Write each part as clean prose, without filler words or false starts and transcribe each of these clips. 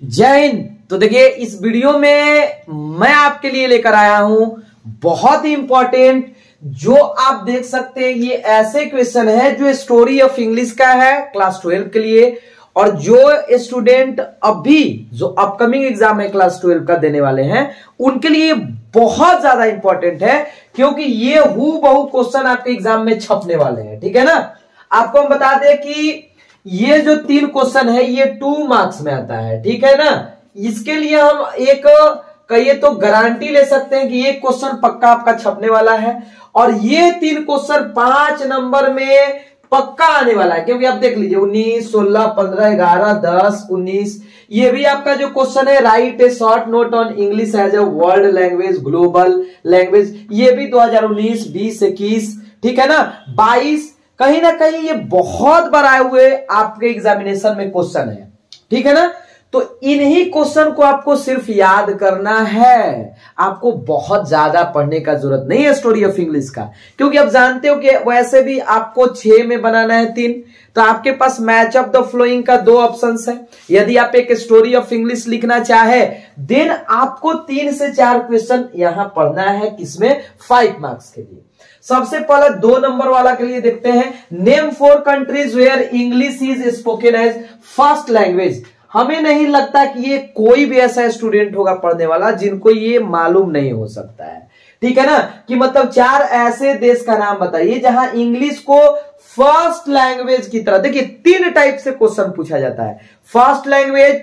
जय हिंद। तो देखिए इस वीडियो में मैं आपके लिए लेकर आया हूं बहुत ही इंपॉर्टेंट, जो आप देख सकते हैं ये ऐसे क्वेश्चन है जो स्टोरी ऑफ इंग्लिश का है क्लास 12 के लिए, और जो स्टूडेंट अभी जो अपकमिंग एग्जाम है क्लास 12 का देने वाले हैं उनके लिए बहुत ज्यादा इंपॉर्टेंट है, क्योंकि ये हूबहू क्वेश्चन आपके एग्जाम में छपने वाले हैं। ठीक है ना। आपको हम बता दें कि ये जो 3 क्वेश्चन है ये 2 मार्क्स में आता है। ठीक है ना। इसके लिए हम एक कहिए तो गारंटी ले सकते हैं कि ये क्वेश्चन पक्का आपका छपने वाला है, और ये 3 क्वेश्चन 5 नंबर में पक्का आने वाला है। क्योंकि आप देख लीजिए 19, 16, 15, 11, 10, 19 ये भी आपका जो क्वेश्चन है write a short note on English as a world language global language, ये भी 2019, 20, 21, ठीक है ना, 22, कहीं ना कहीं ये बहुत बार आए हुए आपके एग्जामिनेशन में क्वेश्चन है। ठीक है ना। तो इन्हीं क्वेश्चन को आपको सिर्फ याद करना है, आपको बहुत ज्यादा पढ़ने का जरूरत नहीं है स्टोरी ऑफ इंग्लिश का, क्योंकि आप जानते हो कि वैसे भी आपको 6 में बनाना है 3, तो आपके पास मैच ऑफ द फ्लोइंग का 2 ऑप्शंस है। यदि आप एक स्टोरी ऑफ इंग्लिश लिखना चाहे देन आपको 3 से 4 क्वेश्चन यहां पढ़ना है, किसमें 5 मार्क्स के लिए। सबसे पहले 2 नंबर वाला के लिए देखते हैं, name 4 countries where English is spoken as first language. हमें नहीं लगता कि ये कोई भी ऐसा स्टूडेंट होगा पढ़ने वाला जिनको ये मालूम नहीं हो सकता है। ठीक है ना, कि मतलब 4 ऐसे देश का नाम बताइए जहां इंग्लिश को फर्स्ट लैंग्वेज की तरह, देखिए 3 टाइप से क्वेश्चन पूछा जाता है, फर्स्ट लैंग्वेज,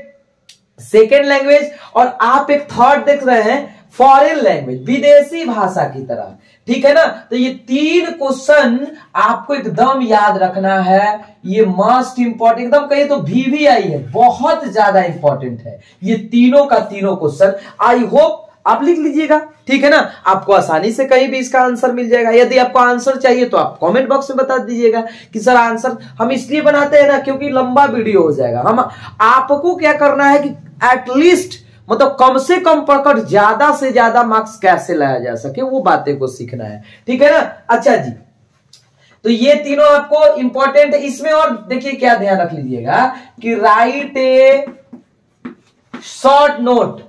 सेकेंड लैंग्वेज, और आप एक थर्ड देख रहे हैं फॉरेन लैंग्वेज, विदेशी भाषा की तरह। ठीक है ना। तो ये 3 क्वेश्चन आपको एकदम याद रखना है, ये मोस्ट इंपॉर्टेंट, एकदम कहिए तो VVI है, बहुत ज्यादा इंपॉर्टेंट है ये तीनों का तीनों क्वेश्चन। आई होप आप लिख लीजिएगा। ठीक है ना। आपको आसानी से कहीं भी इसका आंसर मिल जाएगा। यदि आपको आंसर चाहिए तो आप कमेंट बॉक्स में बता दीजिएगा कि सर आंसर हम इसलिए बनाते हैं ना क्योंकि लंबा वीडियो हो जाएगा। हम आपको क्या करना है कि एटलीस्ट मतलब कम से कम पढ़कर ज्यादा से ज्यादा मार्क्स कैसे लाया जा सके वो बातें को सीखना है। ठीक है ना। अच्छा जी, तो ये तीनों आपको इंपॉर्टेंट है। इसमें और देखिए क्या ध्यान रख लीजिएगा कि write a short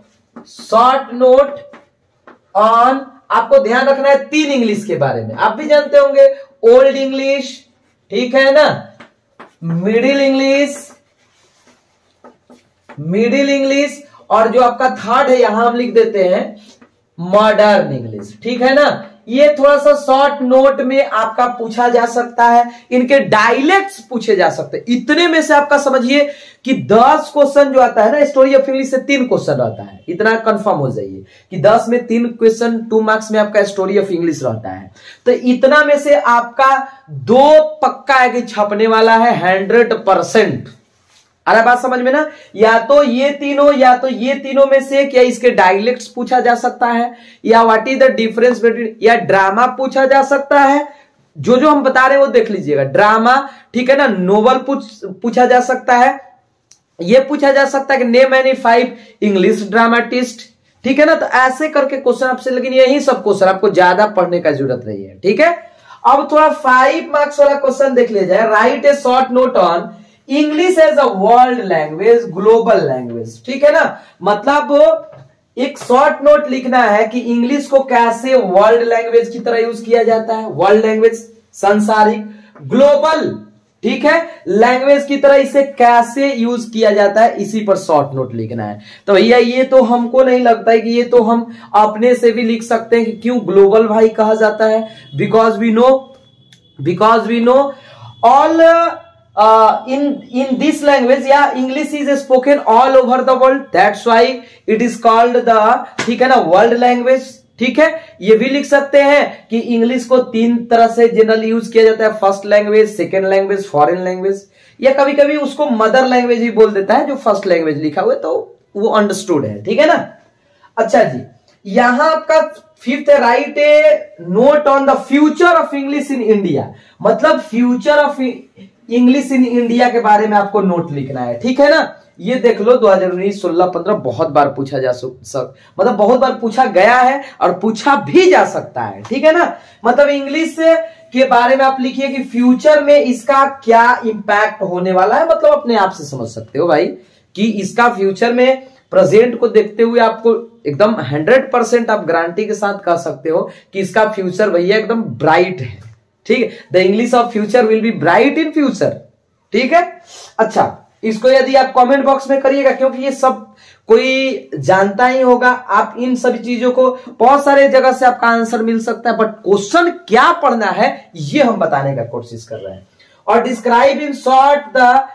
note on, आपको ध्यान रखना है 3 इंग्लिश के बारे में। आप भी जानते होंगे ओल्ड इंग्लिश, ठीक है ना, मिडिल इंग्लिश, और जो आपका थर्ड है यहां हम लिख देते हैं मॉडर्न इंग्लिश। ठीक है ना। ये थोड़ा सा शॉर्ट नोट में आपका पूछा जा सकता है, इनके डायलेक्ट्स पूछे जा सकते हैं। इतने में से आपका समझिए कि 10 क्वेश्चन जो आता है ना स्टोरी ऑफ इंग्लिश से 3 क्वेश्चन आता है, इतना कंफर्म हो जाइए कि 10 में 3 क्वेश्चन 2 मार्क्स में आपका स्टोरी ऑफ इंग्लिश रहता है। तो इतना में से आपका 2 पक्का है कि छपने वाला है 100%। अरे बात समझ में ना, या तो ये तीनों में से क्या इसके डायलेक्ट्स पूछा जा सकता है, या what is the difference between, या ड्रामा पूछा जा सकता है। जो हम बता रहे हैं वो देख लीजिएगा, ड्रामा, ठीक है ना, नोवेल पूछा जा सकता है, ये पूछा जा सकता है कि नेम एनी 5 इंग्लिश ड्रामाटिस्ट। ठीक है ना। तो ऐसे करके क्वेश्चन आपसे, लेकिन यही सब क्वेश्चन आपको ज्यादा पढ़ने का जरूरत नहीं है। ठीक है। अब थोड़ा 5 मार्क्स वाला क्वेश्चन देख लिया जाए, write a short note on English as a world language global language. ठीक है ना। मतलब एक शॉर्ट नोट लिखना है कि इंग्लिश को कैसे वर्ल्ड लैंग्वेज की तरह यूज किया जाता है, वर्ल्ड लैंग्वेज सांसारिक, ग्लोबल, ठीक है, लैंग्वेज की तरह इसे कैसे यूज किया जाता है, इसी पर शॉर्ट नोट लिखना है। तो भैया ये तो हमको नहीं लगता है कि ये तो हम अपने से भी लिख सकते हैं कि क्यों ग्लोबल भाई कहा जाता है, because we know all in this language, yeah, English is spoken all over the world, that's why it is called the, ठीक है ना, वर्ल्ड लैंग्वेज। ठीक है। ये भी लिख सकते हैं कि इंग्लिश को 3 तरह से जनरल यूज किया जाता है, first language, second language, foreign language, या कभी कभी उसको मदर लैंग्वेज ही बोल देता है जो फर्स्ट लैंग्वेज लिखा हुआ है, तो वो अंडरस्टूड है। ठीक है ना। अच्छा जी, यहां आपका 5th है, write a note on the future of English in India. मतलब future of English in India के बारे में आपको नोट लिखना है। ठीक है ना। ये देख लो 2019, 16, 15 बहुत बार पूछा मतलब बहुत बार पूछा गया है और पूछा भी जा सकता है। ठीक है ना। मतलब इंग्लिश के बारे में आप लिखिए कि फ्यूचर में इसका क्या इंपैक्ट होने वाला है, मतलब अपने आप से समझ सकते हो भाई कि इसका फ्यूचर में प्रेजेंट को देखते हुए आपको एकदम 100% आप गारंटी के साथ कह सकते हो कि इसका फ्यूचर भैया एकदम ब्राइट है। ठीक है, the English of future will be bright in future. ठीक है, अच्छा इसको यदि आप कमेंट बॉक्स में करिएगा, क्योंकि ये सब कोई जानता ही होगा। आप इन सभी चीजों को बहुत सारे जगह से आपका आंसर मिल सकता है, बट क्वेश्चन क्या पढ़ना है ये हम बताने का कोशिश कर रहे हैं। और describe in short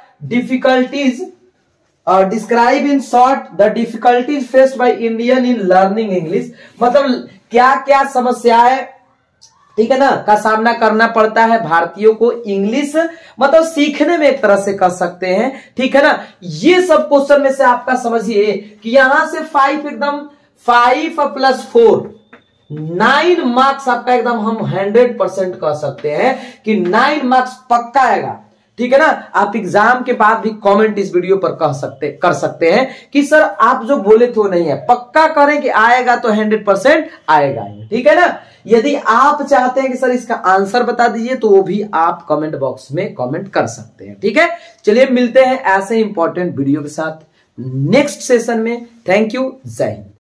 the difficulties faced by Indian in learning English, मतलब क्या क्या समस्याएं, ठीक है ना, का सामना करना पड़ता है भारतीयों को इंग्लिश मतलब सीखने में, एक तरह से कर सकते हैं। ठीक है ना, ये सब क्वेश्चन में से आपका समझिए कि यहां से 5 एकदम 5 + 4 9 मार्क्स आपका एकदम हम 100% कह सकते हैं कि 9 मार्क्स पक्का आएगा। ठीक है ना, आप एग्जाम के बाद भी कमेंट इस वीडियो पर कर सकते हैं कि सर आप जो बोले तो नहीं है, पक्का करें कि आएगा तो 100% आएगा। ठीक है ना, यदि आप चाहते हैं कि सर इसका आंसर बता दीजिए तो वो भी आप कमेंट बॉक्स में कमेंट कर सकते हैं। ठीक है, चलिए मिलते हैं ऐसे इंपॉर्टेंट वीडियो के साथ नेक्स्ट सेशन में। थैंक यू, जय हिंद।